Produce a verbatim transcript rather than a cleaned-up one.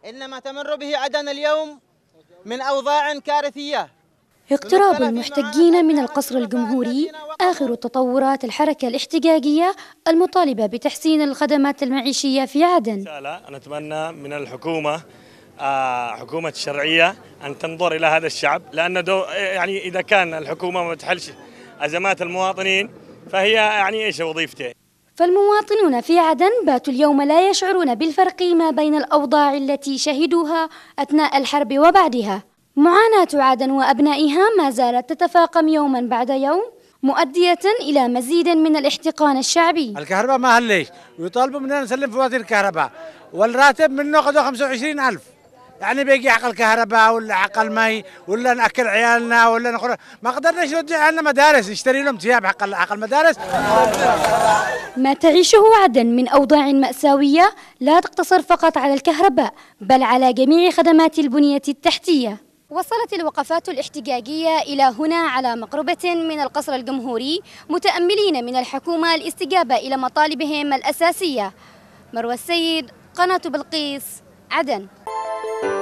إنما تمر به عدن اليوم من أوضاع كارثية. اقتراب المحتجين من القصر الجمهوري آخر تطورات الحركة الاحتجاجية المطالبة بتحسين الخدمات المعيشية في عدن. نتمنى من الحكومة حكومة الشرعية أن تنظر إلى هذا الشعب، لأن دو يعني إذا كان الحكومة ما تحلش أزمات المواطنين فهي يعني إيش وظيفتها؟ فالمواطنون في عدن باتوا اليوم لا يشعرون بالفرق ما بين الأوضاع التي شهدوها أثناء الحرب وبعدها. معاناة عدن وأبنائها ما زالت تتفاقم يوما بعد يوم، مؤدية إلى مزيد من الاحتقان الشعبي. الكهرباء ما هليش ويطالبوا مننا نسلم فواتير الكهرباء، والراتب منه أخذوا خمسة وعشرين ألف، يعني بيجي حق الكهرباء ولا حق المي ولا نأكل عيالنا ولا نخرج، ما قدرناش نودي عنا مدارس نشتري لهم ثياب حق حق المدارس. ما تعيشه عدن من أوضاع مأساوية لا تقتصر فقط على الكهرباء بل على جميع خدمات البنية التحتية. وصلت الوقفات الاحتجاجية إلى هنا على مقربة من القصر الجمهوري، متأملين من الحكومة الاستجابة إلى مطالبهم الأساسية. مروى السيد، قناة بلقيس، عدن.